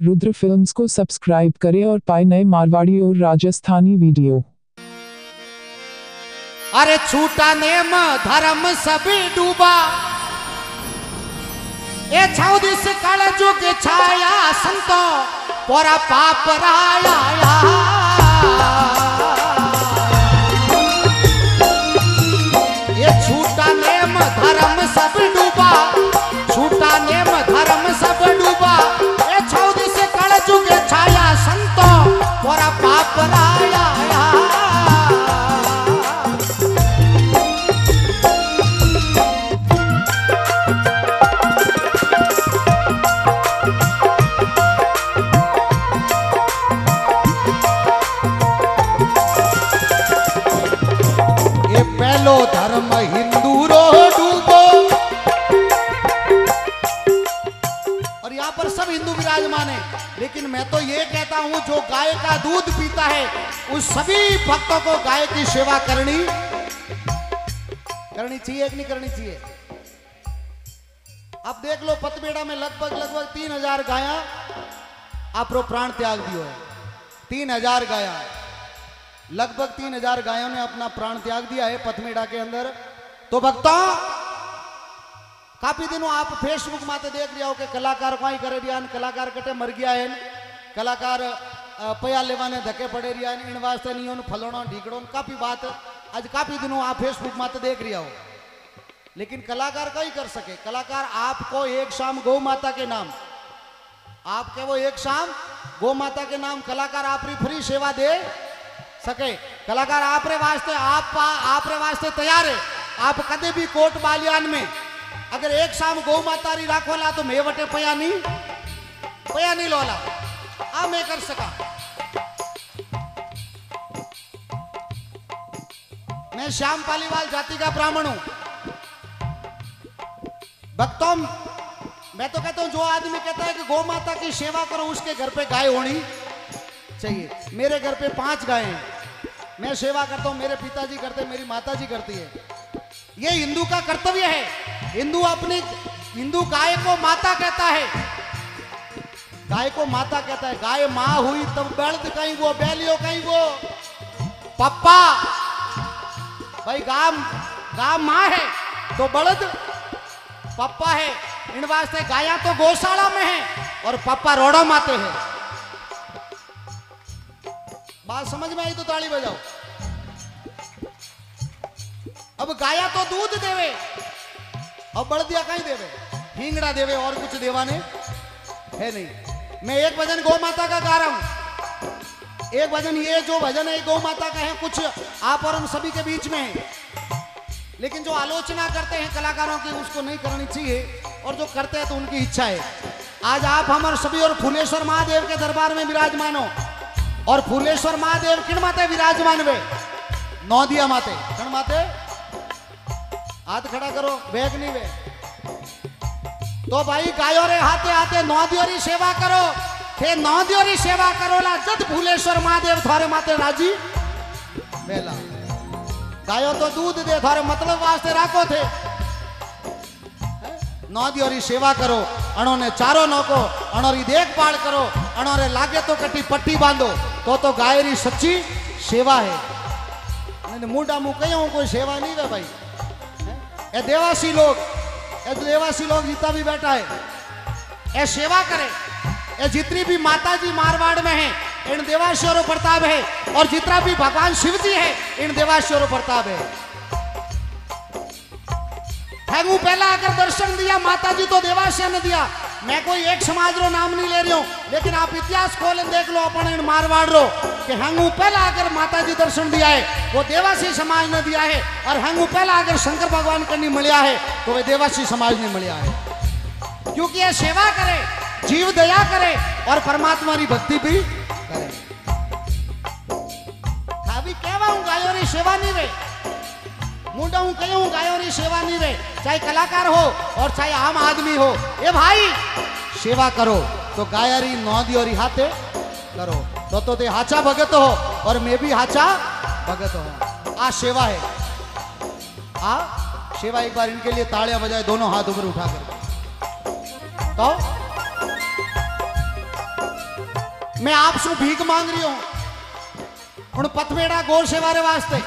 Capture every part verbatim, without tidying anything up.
Rudra films को subscribe करें और पाए नए मारवाड़ी और राजस्थानी वीडियो। अरे छूटा नेम धर्म सभी डूबा, ए छाऊ दिस काल जुग छाया संतो पोरा पाप राया। ये छूटा नेम धर्म सब डूबा, छूटा नेम धर्म सब डूबा, ए छाऊ दिस काल जुग छाया संतो पोरा पाप राया। पहलो धर्म हिंदू रो डूबो, और यहां पर सब हिंदू विराजमान है, लेकिन मैं तो ये कहता हूं जो गाय का दूध पीता है उस सभी भक्तों को गाय की सेवा करनी करनी चाहिए कि नहीं करनी चाहिए। अब देख लो पतबेड़ा में लगभग लगभग तीन हजार गाया आपरो प्राण त्याग दियो है। तीन हजार गाया लगभग तीन हजार गायों ने अपना प्राण त्याग दिया है पथमेड़ा के अंदर। तो भक्तों काफी दिनों आप फेसबुक माते देख रहे हो कि कलाकार कोई करे रिया, कलाकार कटे मर गया है, कलाकार पया लेवाने धक्के पड़े रिया इन वास्ते नहीं उन फलोना ढीकड़ो काफी बात आज काफी दिनों आप फेसबुक माते देख रहे हो। लेकिन कलाकार कई कर सके, कलाकार आपको एक शाम गौ माता के नाम आपके वो एक शाम गौ माता के नाम कलाकार आपरी फ्री सेवा दे सके। कलाकार आपरे वास्ते आप आपरे वास्ते तैयार है। आप कदे भी कोट बालियान में अगर एक शाम गौ माता री राखोला तो मैं वटे पया नहीं पया नहीं लोला आ मैं कर सका। मैं श्याम पालीवाल जाति का ब्राह्मण हूं। भक्तों मैं तो कहता हूं जो आदमी कहता है कि गौ माता की सेवा करो उसके घर पे गाय होनी चाहिए। मेरे घर पे पांच गायें हैं, मैं सेवा करता हूं, मेरे पिताजी करते, मेरी माताजी करती है। ये हिंदू का कर्तव्य है। हिंदू अपनी हिंदू गाय को माता कहता है, गाय को माता कहता है। गाय मां हुई तब बलद कहीं वो बैलियो कहीं वो पप्पा। भाई गाय गाय मां है तो बलद पप्पा है। इन वास्ते गाया तो गौशाला में है और पप्पा रोड़ा माते हैं। बात समझ में आई तो ताली बजाओ। अब गाया तो दूध देवे अब बड़दिया कहीं देवे, हिंगड़ा देवे और कुछ देवाने है नहीं। मैं एक भजन गौ माता का गा रहा हूं। एक भजन ये जो भजन है गौ माता का है, कुछ आप और हम सभी के बीच में है। लेकिन जो आलोचना करते हैं कलाकारों की उसको नहीं करनी चाहिए, और जो करते हैं तो उनकी इच्छा है। आज आप हम और सभी और फूलेश्वर महादेव के दरबार में विराजमान हो, और फूलेश्वर महादेव किन माते विराजमान वे नौदिया माते किन माते हाथ खड़ा करो बैग नहीं वे। तो भाई गायो रे हाथे हाथे नौदियोरी सेवा करो थे नौदियोरी सेवा करो ला जद फूलेश्वर महादेव थारे माते राजी बेला। गायो तो दूध दे थारे मतलब वास्ते राखो थे। नौदियोरी सेवा करो, अणो ने चारो नौको, अणोरी देखभाल करो, अणोरे लागे तो कटी पट्टी बांधो तो तो गायरी सच्ची सेवा है। मुंडा मुंह कहीं कोई सेवा नहीं है भाई। ए देवासी लोग ए देवासी लोग जितना भी बैठा है ए सेवा करे। ए जितनी भी माता जी मारवाड़ में है इन देवासियों प्रताप है, और जितना भी भगवान शिव जी है इन देवासियों प्रताप है। हैगू पहला अगर दर्शन दिया माता जी तो देवासिया ने दिया। मैं कोई एक समाज रो नाम नहीं ले रही हूं, लेकिन आप इतिहास खोल देख लो अपन इन मारवाड़ रो कि हंगू पहला अगर माता जी दर्शन दिया है वो देवासी समाज ने दिया है, और हंगू पहला अगर शंकर भगवान करनी मिलिया है तो वह देवासी समाज ने मिलिया है। क्योंकि ये सेवा करे, जीव दया करे और परमात्मा की भक्ति भी करे। खावी कहवा हूं गायों री सेवा नहीं रे, मुंडा हूं कहूं गायों री सेवा नहीं रे। चाहे कलाकार हो और चाहे आम आदमी हो, ए भाई सेवा करो तो गायरी नौदियोरी हाथे करो तो तो ते हाचा भगत हो और मैं भी हाचा भगत हो। आ सेवा है, आ सेवा। एक बार इनके लिए तालियां बजाए दोनों हाथ ऊपर उठाकर। तो मैं आपसे भीख मांग रही हूं उन पथमेड़ा गौ सेवा रे वास्ते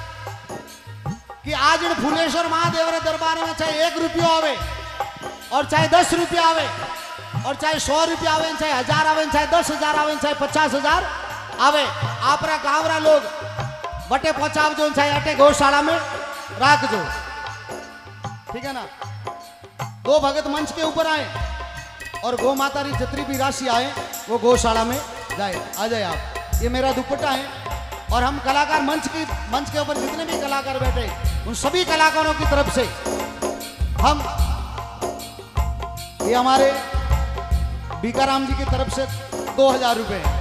कि आज इन फुलेश्वर महादेव रे दरबार में चाहे एक रुपया आवे और चाहे दस रुपया आवे और चाहे सौ रुपया आवे, चाहे हजार आवे, चाहे दस हजार आवे, चाहे पचास हजार आवे, आपरा गाँवरा लोग बटे पहुंचाव जो चाहे अटे गौशाला में राख दो, ठीक है ना। दो भगत मंच के ऊपर आए और गौ माता की जितनी भी राशि आए वो गौशाला में जाए। आ जाए आप, ये मेरा दुपट्टा है और हम कलाकार मंच की मंच के ऊपर जितने भी कलाकार बैठे उन सभी कलाकारों की तरफ से हम ये हमारे बीकाराम जी की तरफ से दो हजार रुपए हैं।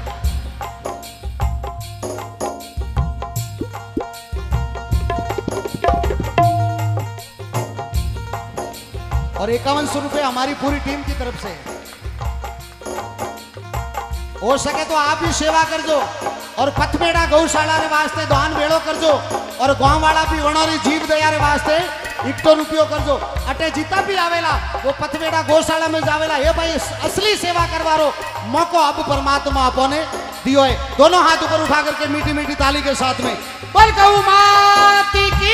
और इक्यावन सौ रुपए हमारी पूरी टीम की तरफ से। हो सके तो आप भी सेवा कर दो और पथमेड़ा गौशाला रे वास्ते दान बेड़ो कर दो और गांव वाला भी वणोरी जीव दया रे वास्ते इक्टो रुपयो कर दो। अटे जीता भी आवेला वो पथमेड़ा गौशाला में जावेला। ये भाई असली सेवा करवारो मौको अब परमात्मा आपने दियो है। दोनों हाथ ऊपर उठा करके मीठी मीठी ताली के साथ में बोल गौ माता की।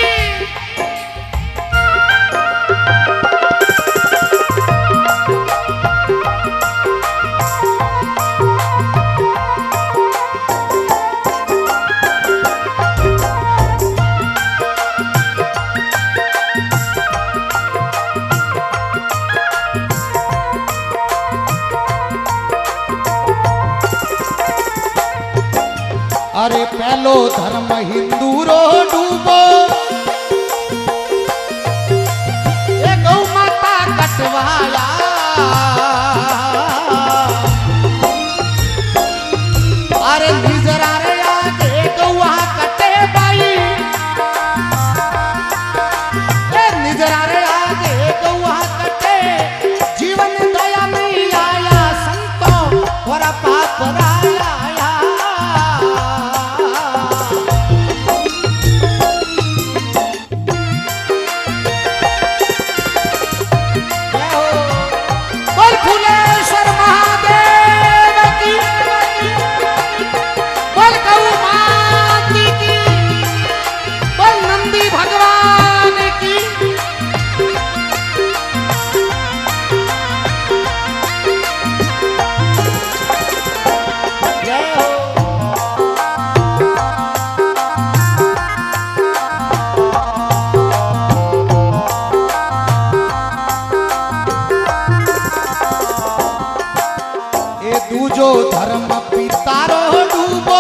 अरे पहलो धर्म हिंदू रो डूबो ये गौ माता कटवाया। अरे निजरा रे आगे गौआ कटे बाई, ए निजरा रे आगे गौआ कटे जीवन दया नहीं आया संतो और पाप राया। दूजो धर्म पितारो डूबो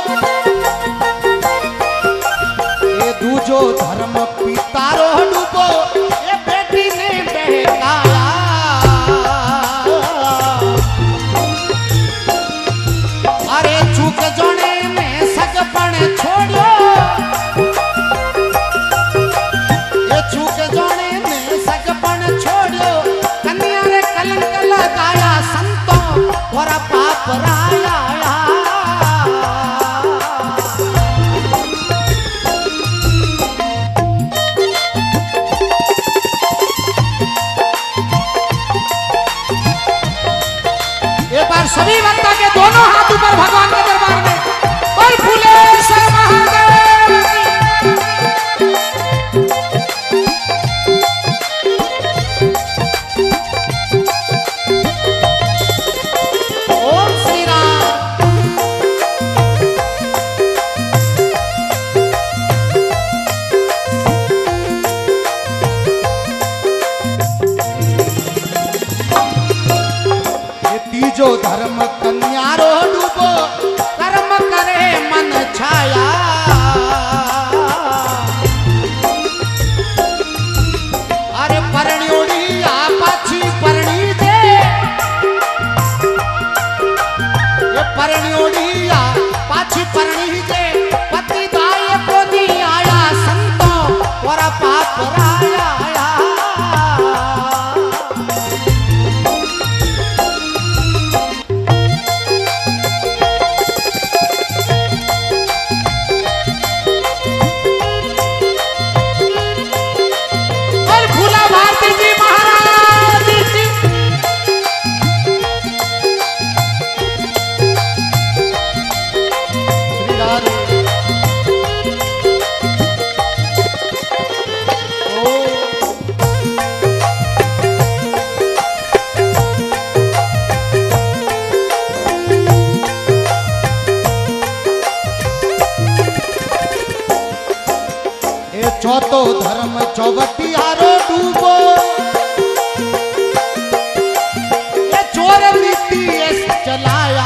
ये दूजो धर्म पितारो डूबो ये बेटी ने बहकाया। अरे चूक जोने में सगपन छोड़ो ये चूक जोने में सगपन छोड़ो कन्या रे कलंक लगाया संतो और पाप राया। एक बार सभी वक्ता के दोनों हाथ ऊपर भगवान के दरबार में और फुलेश्वर महादेव जो धर्म कन्यारो डूबो कर्म करे मन छाया। अरे परण्योड़ी आ पाछी परणी दे ये परण्योड़ी आ पाछी परणी दे पति दाय को दी आया संतो और पाप राया। चौथो धर्म चौबटियारो डूबो ये चोर नीति ऐसी चलाया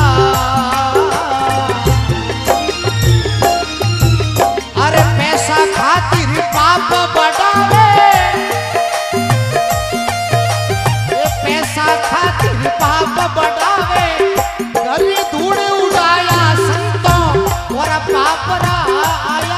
अरे पैसा खातिर पाप बढ़ावे ये पैसा खातिर पाप बढ़ावे गरी धूड़ उड़ाया संतों और पाप आया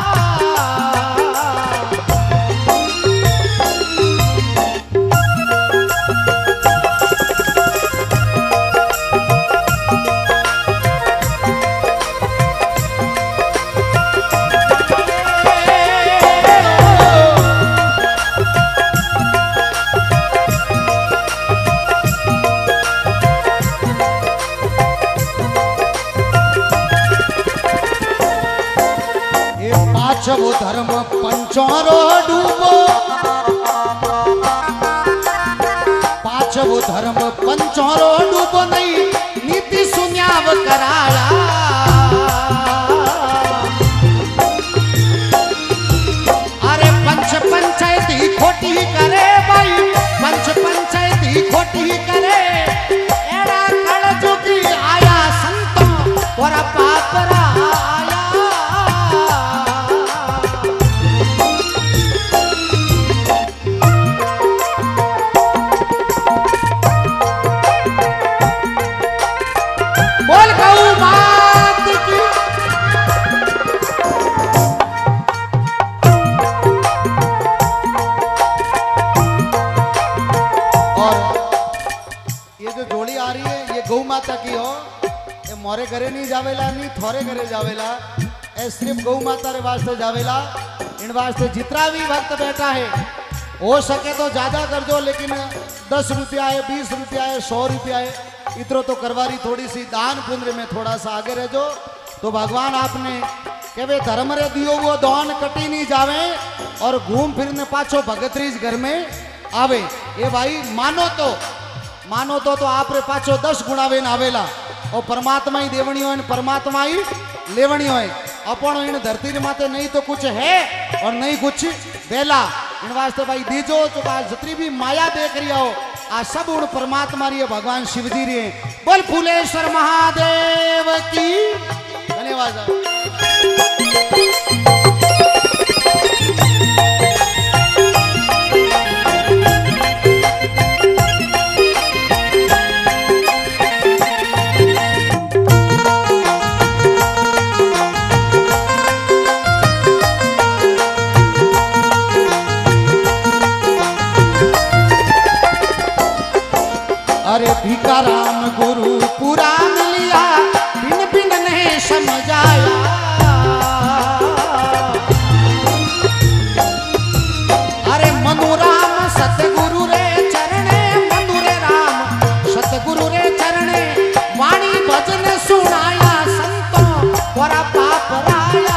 वो धर्म पंचोरो डूबो पांचवो धर्म पंचोरो डूबो नहीं नीति सुन्याव कराया अरे पंच पंचायती खोटी करे भाई पंच पंचायती खोटी करे एड़ा कल जुगी आया संतों और पापरा आया बोल गऊ बात की और ये जो जोड़ी आ रही है ये गौ माता की हो ये मोरे घरे नहीं जावेला नहीं थोरे घरे जावेला ए सिर्फ गौ माता रे वास्ते जावेला इन वास्ते जितना भी भक्त बैठा है हो सके तो ज्यादा कर दो लेकिन दस रुपया है बीस रुपया है सौ रुपया है इतरो तो करवारी थोड़ी सी दान पुण्य में थोड़ा सा आगे रह जो तो भगवान आपने के वे धर्म रे दियो वो दान कटी नहीं जावे और घूम फिरने पाछो भगतरीज घर में आवे ये भाई मानो तो मानो तो तो आप रे पाछो दस गुणावे न आवेला और परमात्मा ही देवणी हो परमात्मा ही लेवणी हो अपन इन धरती रे माते नहीं तो कुछ है और नहीं कुछ बेला इन वास्ते भाई दीजो तो जितनी भी माया देख रही हो आ सब उन परमात्मा री भगवान शिव जी री बोल फूलेश्वर महादेव की धन्यवाद। अरे भिकाराम गुरु पुराण लिया बिन बिन नहीं समझाया अरे मनुराम सतगुरु रे चरणे मनुरे राम सतगुरु रे चरणे वाणी भजन सुनाया संतों और पाप राया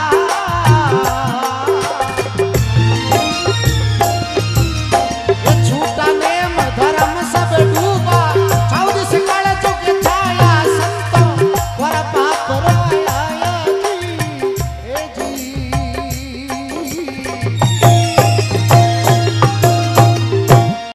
छूटा नेम धर्म सब डूबा चौदह काल चुक छाया संतों और पाप